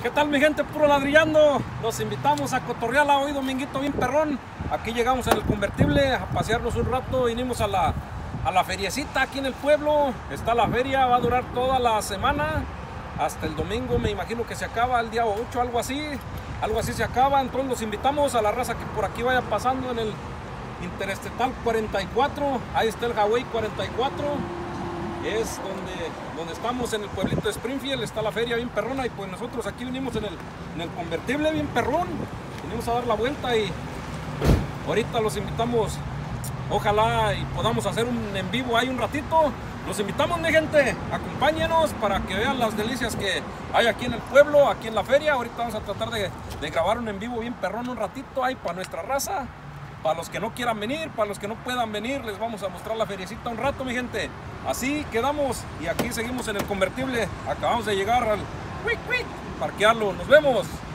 ¿Qué tal mi gente? Puro ladrillando. Los invitamos a cotorrearla hoy dominguito bien perrón. Aquí llegamos en el convertible a pasearnos un rato. Vinimos a la feriecita aquí en el pueblo. Está la feria, va a durar toda la semana. Hasta el domingo me imagino que se acaba, el día 8, algo así. Algo así se acaba. Entonces los invitamos a la raza que por aquí vaya pasando en el Interestatal 44. Ahí está el Highway 44. Es donde estamos en el pueblito de Springfield. Está la feria bien perrona y pues nosotros aquí vinimos en el convertible bien perrón. Vinimos a dar la vuelta y ahorita los invitamos. Ojalá y podamos hacer un en vivo ahí un ratito. Los invitamos, mi gente, acompáñenos para que vean las delicias que hay aquí en el pueblo, aquí en la feria. Ahorita vamos a tratar de grabar un en vivo bien perrón un ratito ahí para nuestra raza. Para los que no quieran venir, para los que no puedan venir, les vamos a mostrar la feriecita un rato, mi gente. Así quedamos y aquí seguimos en el convertible. Acabamos de llegar al parquearlo. Nos vemos.